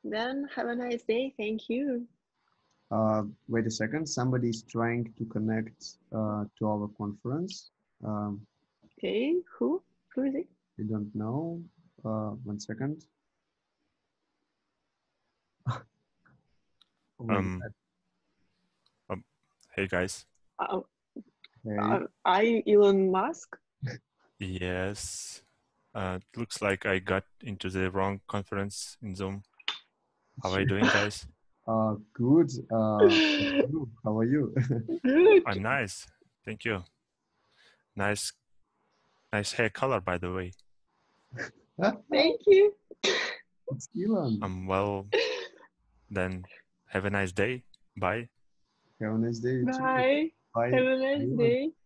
Then have a nice day. Thank you. Wait a second. Somebody's trying to connect to our conference. Okay, who? Who is it? I don't know. 1 second. Oh my God. Hey guys. Hey. Are you Elon Musk? Yes. It looks like I got into the wrong conference in Zoom. How are you doing, guys? Good. How are you? Good. I'm nice. Thank you. Nice hair color, by the way. Thank you. It's Elon. Well, then have a nice day. Bye. Have a nice day. You too. Bye. Bye. Have a nice Elon. day.